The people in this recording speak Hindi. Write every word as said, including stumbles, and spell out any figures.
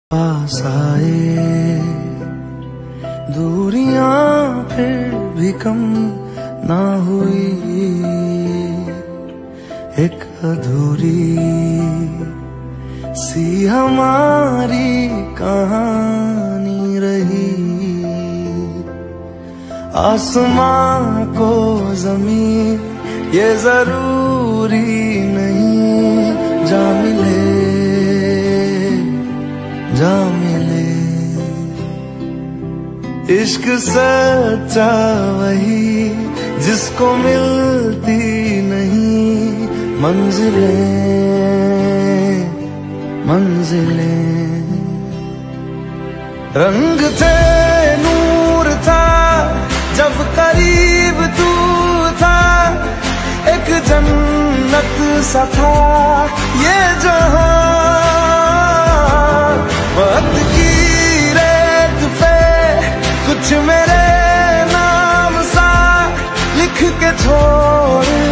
पास आए दूरियां फिर भी कम ना हुई, एक अधूरी सी हमारी कहानी रही। आसमां को जमीन ये जरूरी नहीं, जा मिले जा मिले। इश्क सच्चा वही जिसको मिलती नहीं मंजिलें मंजिलें। रंग थे नूर था जब करीब तू था, एक जन्नत सा था ये जहां। वक्त की रेत पे कुछ मेरे नाम सा लिख के छोड़